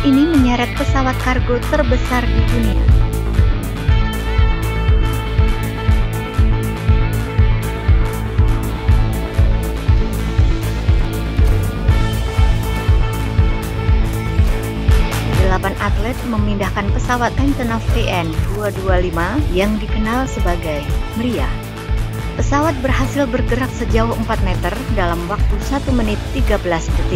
ini menyeret pesawat kargo terbesar di dunia. Delapan atlet memindahkan pesawat Antonov AN-225 yang dikenal sebagai Mriya. Pesawat berhasil bergerak sejauh 4 meter dalam waktu 1 menit 13 detik.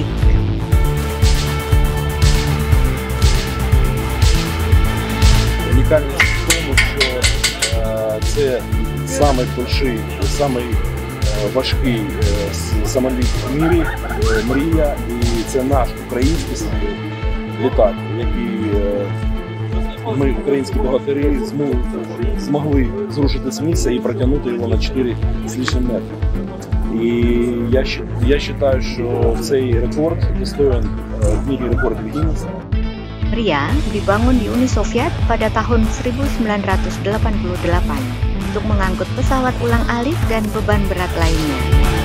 Унікальність в тому, що це найбільший, найважкий самоліт в мірі, Мрія, і це наш український літак, який ми, українські богатирі, змогли зрушити з місця і протягнути його на 4 з лишнім метри. І я вважаю, що цей рекорд достоин книги рекордів Гіннеса. Mriya dibangun di Uni Soviet pada tahun 1988 untuk mengangkut pesawat ulang-alik dan beban berat lainnya.